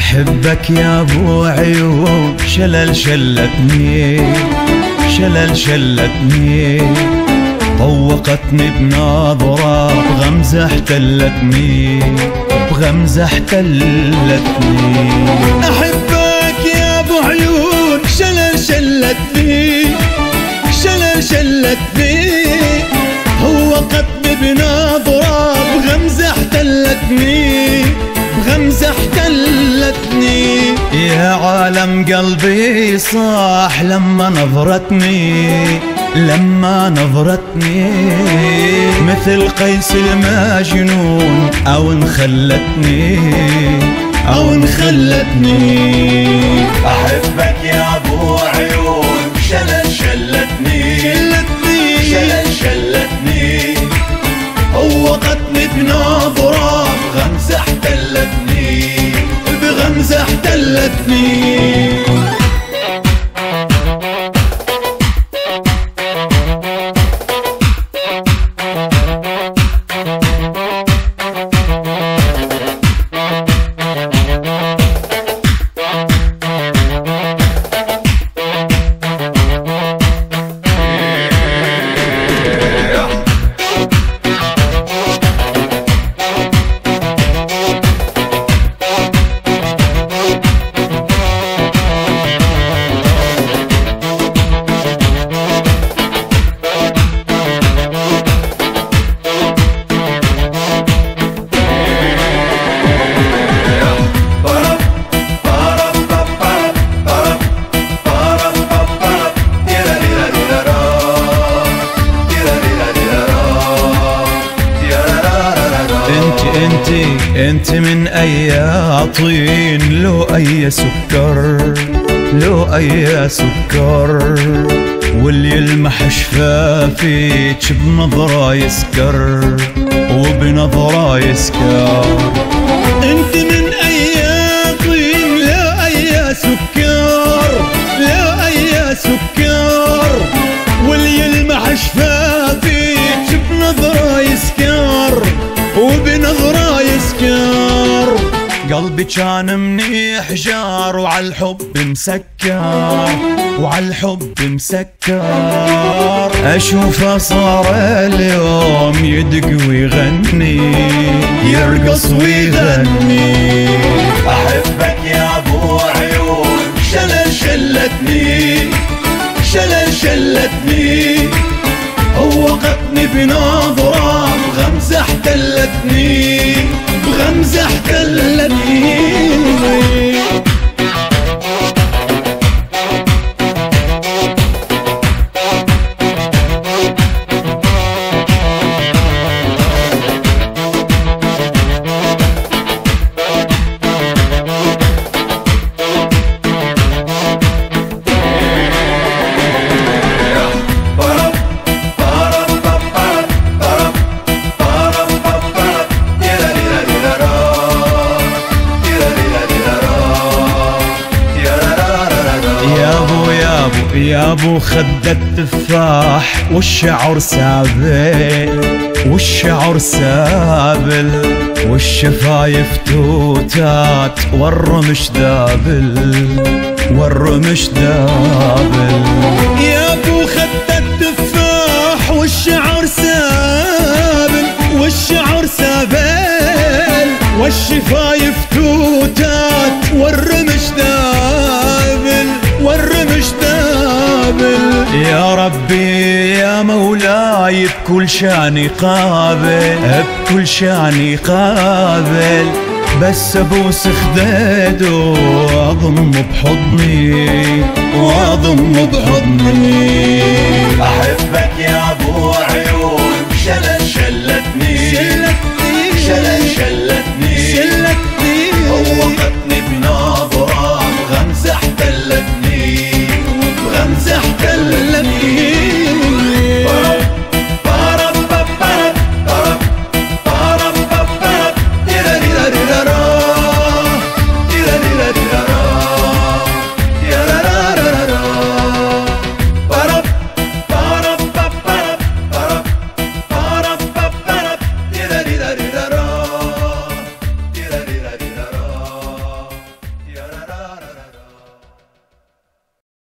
أحبك يا أبو عيون، شلل شلتني شلل شلتني، طوقتني بنظرة بغمزة احتلتني بغمزة احتلتني. أحبك يا أبو عيون، شلل شلتني شلل شلتني، طوقتني بنظرة بغمزة احتلتني بغمزة احتلتني. يا عالم قلبي صاح لما نظرتني لما نظرتني، مثل قيس المجنون أو انخلتني أو انخلتني. أحبك يا أبو عيون، شلل شلتني شلل شلتني، طوقتني بنظرة بغمزة احتلتني بغمزة احتلتني. انت من اي طين لو اي سكر لو اي سكر، واللي يلمح شفافيك بنظرة يسكر وبنظرة يسكر. انت من اي طين لو اي سكر لو اي سكر، واللي يلمح شفافيك بنظرة يسكر وبنظرة يسكر. قلبي كان منيح جار وعالحب مسكر وعالحب مسكر، اشوفه صار اليوم يدق ويغني يرقص ويغني. أحبك يا أبو عيون، شلل شلتني شلل شلتني، طوقتني بنظرة بغمزة احتلتني بغمزة احتلتني. يا ابو خد التفاح والشعر سابل والشعر سابل، والشفايف توتات والرمش دابل والرمش دابل. يا ابو خد التفاح والشعر سابل والشعر سابل، والشفايف توتات والرمش دابل والرمش دابل. يا ربي يا مولاي بكل شان قابل بكل شان قابل، بس ابوس خديده واضم بحضني واضم بحضني.